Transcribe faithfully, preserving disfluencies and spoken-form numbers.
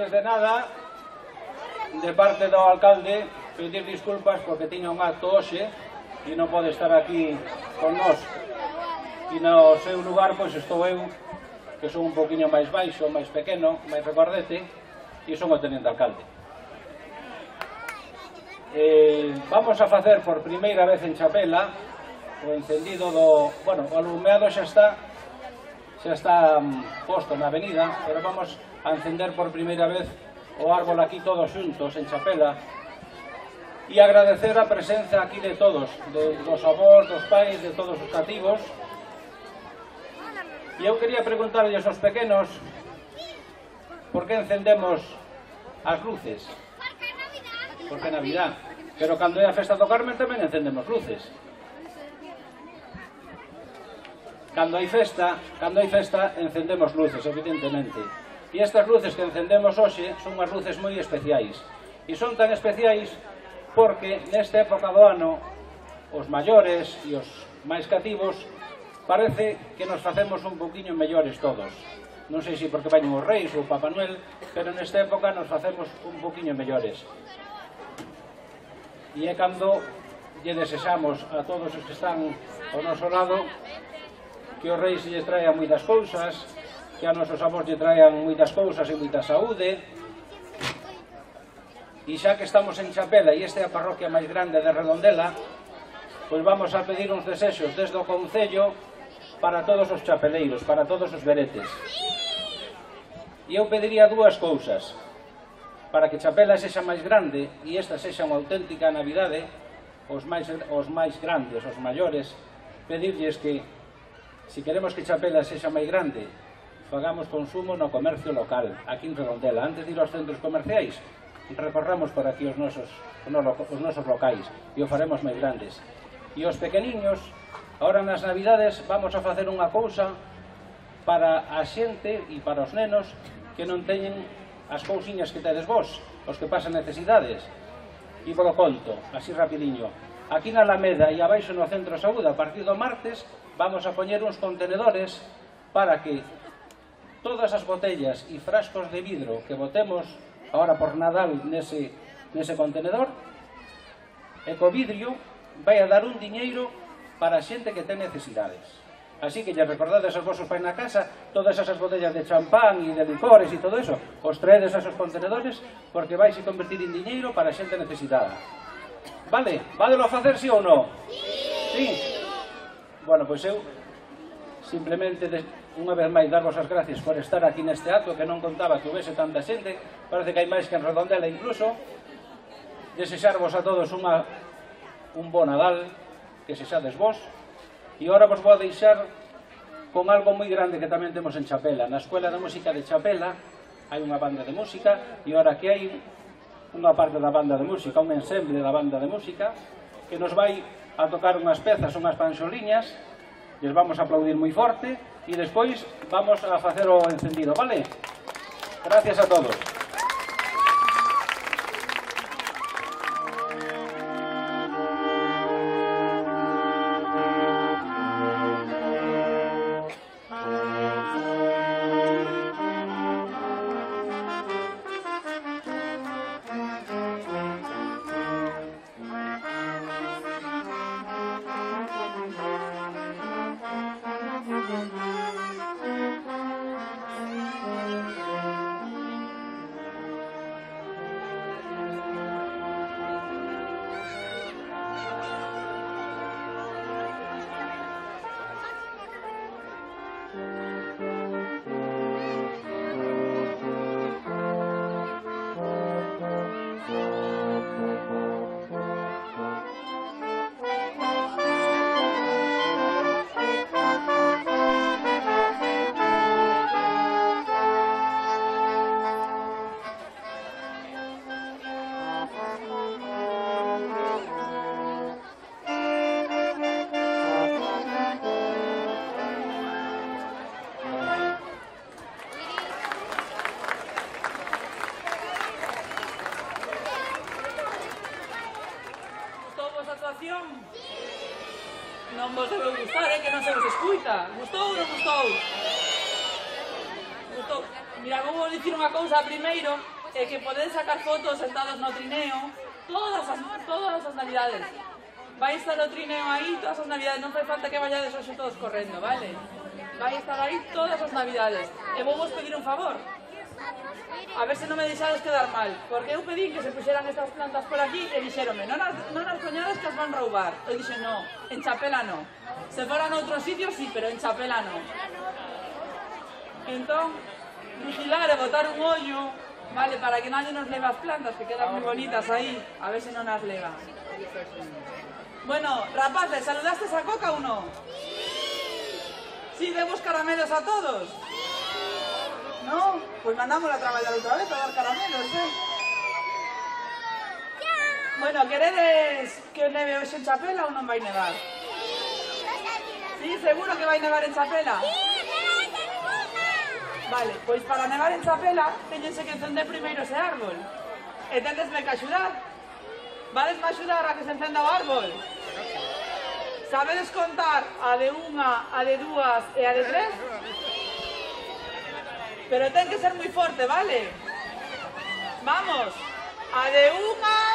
antes de nada, de parte do alcalde, pedir disculpas porque tiña un acto hoxe e non pode estar aquí con nós. E no seu lugar, pois, estou eu, que son un poquinho máis baixo, máis pequeno, máis recordete, e son o tenente alcalde. Eh, vamos a facer por primeira vez en Chapela o encendido do... Bueno, o alumeado xa está xa está um, posto na avenida, pero vamos a encender por primeira vez o árbol aquí todos xuntos en Chapela e agradecer a presenza aquí de todos, de, dos avós, dos pais, de todos os cativos. E eu quería preguntarlles aos pequenos por que encendemos as luces. Porque é Navidad. Pero cando é a festa do Carmen tamén encendemos luces. Cando hai festa, cando hai festa encendemos luces, evidentemente. E estas luces que encendemos hoxe son unhas luces moi especiais. E son tan especiais porque nesta época do ano os maiores e os máis cativos parece que nos facemos un poquinho mellores todos. Non sei se porque vayan os reis ou o Papá Noel, pero nesta época nos facemos un poquinho mellores. E é cando lle desexamos a todos os que están ao noso lado que os reis lle traian moitas cousas, que a nosos avós lle traian moitas cousas e moita saúde. E xa que estamos en Chapela e esta é a parroquia máis grande de Redondela, pois vamos a pedir uns desexos desde o Concello para todos os chapeleiros, para todos os veretes. E eu pediría dúas cousas para que Chapela sexa máis grande e esta sexa unha auténtica Navidade, os máis, os máis grandes, os maiores, pedirlles que, se queremos que Chapela sexa máis grande, fagamos consumo no comercio local, aquí en Redondela. Antes de ir aos centros comerciais, recorramos por aquí os nosos, os nosos locais e o faremos máis grandes. E os pequeniños, agora nas Navidades, vamos a facer unha cousa para a xente e para os nenos que non teñen as cousiñas que tedes vos, os que pasan necesidades. E vos lo conto, así rapidiño. Aquí na Alameda e abaixo no Centro de Saúde, a partir do martes, vamos a poñer uns contenedores para que todas as botellas e frascos de vidro que botemos agora por Nadal nese, nese contenedor, e co vidrio vai a dar un diñeiro para a xente que ten necesidades. Así que lle recordades aos vosos pais na casa todas esas botellas de champán e de licores e todo eso, os traedes a esos contenedores porque vais a convertir en diñeiro para a xente necesitada. Vale? Vadelo a facer, sí ou non? Sí? Bueno, pois eu simplemente unha vez máis darvos as gracias por estar aquí neste acto, que non contaba que houvese tanta xente, parece que hai máis que en Redondela incluso. Desexarvos a todos unha, un bo Nadal, que sexades vos. E agora vos vou a deixar con algo moi grande que tamén temos en Chapela. Na Escuela de Música de Chapela hai unha banda de música, e agora que hai unha parte da banda de música, un ensemble da banda de música, que nos vai a tocar unhas pezas, unhas panxoliñas, les vamos a aplaudir moi forte, e despois vamos a facer o encendido, vale? Gracias a todos. actuación? Non vos debe gustar, é que non se vos escuita. Gustou ou non gustou? Gustou. Mira, vou dicir unha cousa primeiro. e que podedes sacar fotos sentados no trineo todas as, todas as navidades. Vai estar o trineo aí todas as navidades, non fai falta que vayades hoxe todos correndo, vale? Vai estar aí todas as navidades. E vou vos pedir un favor. A ver se non me deixades quedar mal, porque eu pedí que se puxeran estas plantas por aquí e dixeronme, non as, non as coñades que as van roubar. Eu dixen, no, en Chapela no. Se foran a outro sitio, sí, pero en Chapela no. Entón, vigilar e botar un ollo, vale, para que nadie nos leva as plantas, que quedan moi bonitas aí, a ver se non as leva. Bueno, rapaces, ¿saludastes a Coca o no? Sí, demos caramelos a todos. ¿No? Pues mandámosla a traballar outra vez a dar caramelos, eh? Bueno, queredes que neve hoxe en Chapela ou non vai nevar? Sí, seguro que vai nevar en Chapela? Vale, pois para nevar en Chapela teñense que encender primeiro ese árbol. E tendesme que axudar. Vadesme axudar a que se encenda o árbol? Sabedes contar a de unha, a de dúas e a de tres? Pero ten que ser moi forte, vale? Vamos, a de unha,